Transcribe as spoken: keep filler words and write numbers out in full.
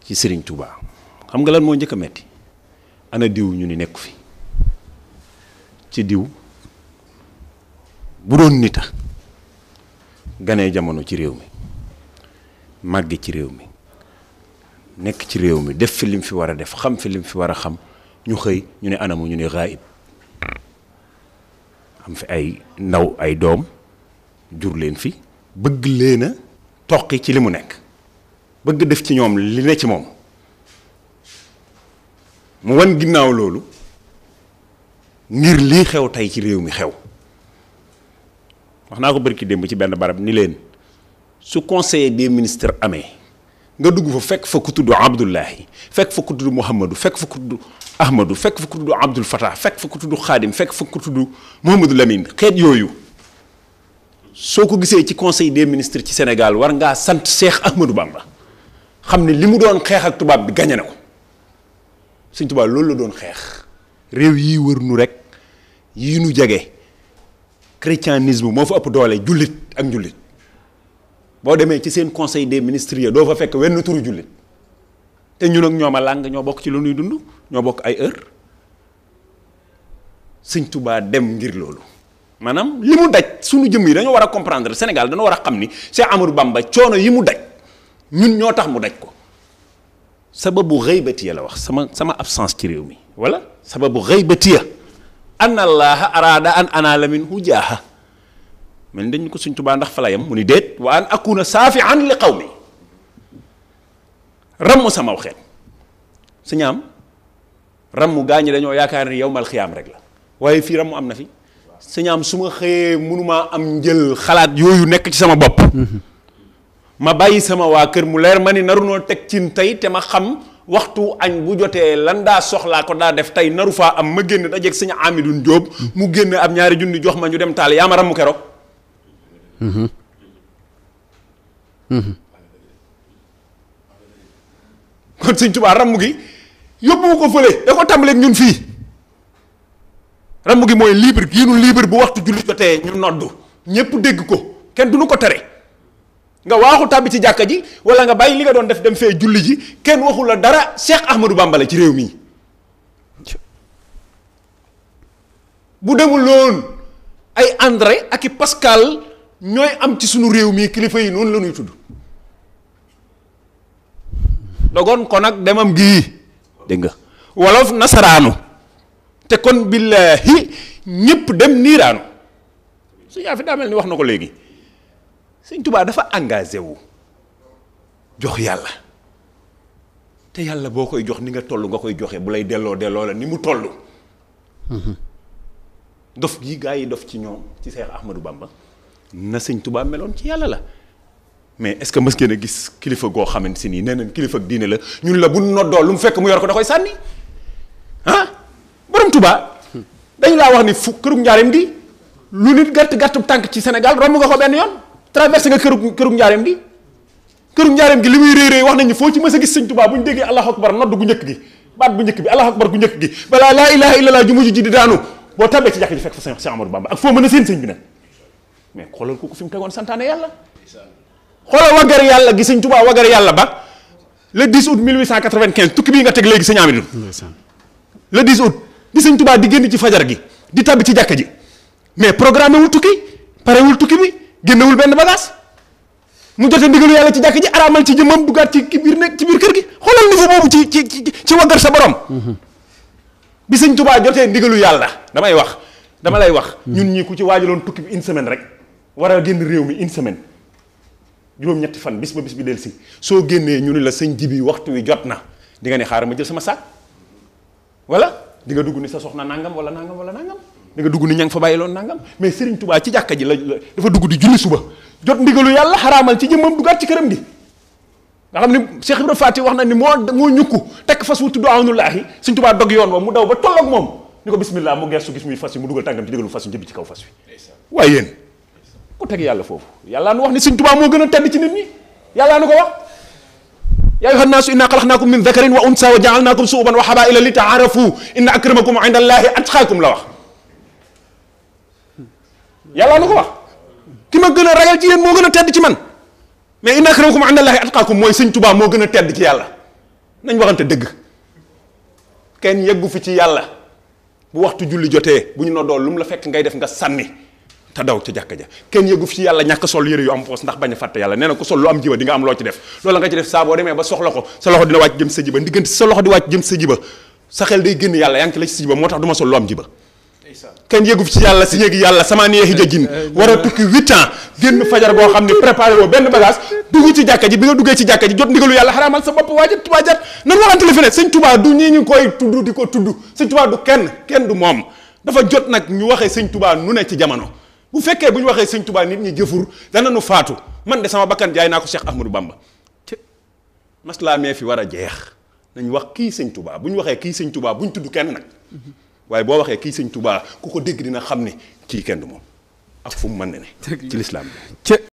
ci Serigne Touba xam nga lan moo njëkk a metti ana diw ñu ni nekku fi ci diw bu doon nita ganee jamono ci réew mi màgge ci réew mi nekk ci réew mi def fi lim fi war a def xam fi lim fi war a xam ñu xëy ñu ne anamu ñu ne gaayib am fi ay ndaw ay doom jur leen fi bëgg leen a toqi ci li mu nekk bëgg def ci ñoom li ne ci moom mu wan ginnaaw loolu ngir lii xew tey ci réew mi xew wax naa ko bërki démb ci benn barab ni leen su conseiller des ministres amee nga dugg fa fekk fa ku tudd Abdullahi fekk fa ku tudd Mouhamadou fekk fa ku tudd Ahmadou fekk fa ku tudd Abdul Fatah fekk fa ku tudd Khadim fekk fa ku tudd Mouhamadou Lamine xeet yooyu soo ko gisee ci conseil des ministres ci Sénégal war ngaa sant Cheikh Ahmadou Bamba xam ne li mu doon xeex ak tubaab bi gañe na ko Sëñ Tuubaa loolu la doon xeex réew yi wër nu rek yi nu jege chrétianisme moo fa ëpp doole jullit ak njullit boo demee ci seen conseil des ministres ya doo fa fekk wenn turu jullit te ñun ak ñoom a làng ñoo bokk ci lu nuy dund ñoo bokk ay heure Sëñ Tuubaa dem ngir loolu maanaam li mu daj suñu jëm yi dañoo war a comprendre Sénégal dañoo war a xam ni Cheikh Amadou Bamba coono yi mu daj ñun ñoo tax mu daj ko sababu xëybatiya la wax sama sama absence ci réew mi wala sababu xëybatiya anna allaha araada an anaala minhu jaaha mel ni dañu ko Sëñ Tuubaa ndax fa la yam mu ni déet wa an akuna saafian li qawmi ramm sama xeet su ñaam ramm gaa ñi dañoo yaakaar ni yowmal xiyaam rek la waaye fii ramm am na fi su ñaam su ma xëyee mënumaa am njël xalaat yooyu nekk ci sama bopp ma bàyyi sama waa kër mu leer ma ni naru noo teg cin tey te ma xam waxtu añ bu jotee lan daa soxlaa ko daa def tey naru faa am ma génn dajeeg sëñ Amidun Jóob mu génn ab ñaari junni jox ma ñu dem taal yaa ma ramm keroog kon Sëñ Tuubaa ramm gi yóbbu ko fële da ko tàmbaleeg ñun fii ramm gi mooy libre yi nu libre bu waxtu julli jotee ñu noddu ñépp dégg ko kenn du nu ko tere nga waaxu tàbbi ci jàkka ji wala nga bàyyi li nga doon def dem fee julli ji kenn waxul la dara Cheikh Ahmadou Bamba la ci réew mi bu demul loon ay André ak i Pascal ñooy am ci sunu réew mi kilifa yi noonu la ñuy tudd dogoon kon nag demam gii dégg nga wolof nasaraanu te kon billaahi ñépp dem niiraanu su yaa fi daa mel ni wax na ko léegi Sëñ Tuubaa dafa engagé wu jox yàlla te yàlla boo koy jox ni nga toll nga koy joxe bu lay delloo delloo la ni mu toll dof gi gaa yi dof ci ñoom ci Seex Ahmadou Bamba na Sëñ Tuubaa meloon ci yàlla la mais est-ce que mës ngeen a gis kilifa goo xamante si nii nee nañ kilifa ak diine la ñun la bu noddoo lu mu fekk mu yor ko da koy sànni ah borom Tuubaa dañu laa wax ni fu kërug njaareem gi lu nit gàtt gàttu tànk ci Sénégal romb nga ko benn yoon traversé nga këru kërug njaareem gi kërug njaareem gi li muy réy réy wax nañu foo ci mës a gis Sëñ Tuubaa bu ñu déggee allahu akbar nodd gu njëkk gi baat bu njëkk bi allahu akbar gu njëkk gi balaa laa ilaha illallah ju mujj ji di daanu boo tabbee ci jàkk ji fekk fa Seex Amadou Bamba ak foo mën a seen sëñ bi nag mais xoolal kooku fi mu tegoon santaane yàlla xoolal wagar yàlla gi Sëñ Tuubaa wagar yàlla ba le dix août mille huit cent quatre-vingt-quinze tukki bii nga teg léegi Sëñ Amidou le dix août di Sëñ Tuubaa di génn ci fajar gi di tabbi ci jàkka ji mais programme wul tukki parewul tukki bi génnewul benn bagage mu jote ndigalu yàlla ci jàkka ji araamal ci jëmmam duggaat ci biir nekk ci biir kër gi xoolal niveau boobu ci ci ci ci wagar sa borom bi Sëñ Tuubaa jotee ndigalu yàlla damay wax dama lay wax ñun ñii ku ci waajaloon tukki bi une semaine rek war a génn réew mi une semaine juróom-ñetti fan bis ba bis bi del si soo génnee ñu ne la sëñ jibi waxtu wi jot na di nga ne xaaral ma jël sama saak wala di nga dugg ni sa soxna nangam wala nangam wala nangam di nga dugg ni ña nga fa bàyyi loon nangam mais Serigne Touba ci jàkka ji la dafa dugg di julli suba jot ndigalu yàlla xaraamal ci jëmmam duggaat ci këram gi nga xam ni Cheikh Ibrahima Fati wax na ni moo moo ñukku tekk fas wu tudd awnullaahi Serigne Touba dog yoon wa mu daw ba tolloog moom ni ko bismillah mu gestu gis muy fas yi mu dugal tànkam ci ndigalu fas yi jëbi ci kaw fas wi waaye yéen ku teg yàlla foofu yàllaa nu wax ni Sëñ Tuubaa moo gën a tedd ci nit ñi yàllaa nu ko wax yaa ayyuhan naasu innaa xalaqnaakum min dakarin wa unsaa wa ja'alnaakum shu'uban wa qabaa'ila li ta'aarafu inna akramakum inda Allaahi atqaakum la wax yàllaa nu ko wax ki ma gën a ragal ci yéen moo gën a tedd ci man mais inna akramakum inda Allaahi atqaakum mooy Sëñ Tuubaa moo gën a tedd ci yàlla nañ waxante dëgg kenn yeggu fi ci yàlla bu waxtu julli jotee bu ñu noddoo lu mu la fekk ngay def nga sànni te daw ca jàkka ja kenn yeggu fi ci yàlla ñàkk sol yére yu am poos ndax bañ a fàtte yàlla nee na ko sol lu am jiba di nga am loo ci def loolu nga ci def saa boo demee ba soxla ko sa loxo dina wàcc jëm sa jiba ndiggante sa loxo di wàcc jëm sa jiba sa xel day génn yàlla yaa ngi ci la ci sa jiba moo tax du ma sol lu am jiba kenn yeggu fi ci yàlla si yéegi yàlla sama neexi jajin war a tukki huit ans génn fajar goo xam ne préparé woo benn bagage dugg ci jàkka ji bi nga duggee ci jàkka ji jot ndigalu yàlla xaraamal sa bopp waajat waajat nan waxante la fi ne sëñ Touba du ñii ñu koy tudd di ko tudd sëñ Touba du kenn kenn du moom dafa jot nag ñu waxee sëñ Touba nu ne ci jamono bu fekkee bu ñu waxee sëñ Touba nit ñi jëfur dana nu faatu man de sama bakkan jaay naa ko Cheikh Ahmadou Bamba maslaa mee fi war a jeex nañ wax kii sëñ Touba bu ñu waxee kii sëñ Touba bu ñu tudd kenn nag waaye boo waxee kii sëñ Touba ku ko dégg dina xam ne kii kenn du moom ak fu mu mën ne ne ci lislaam bi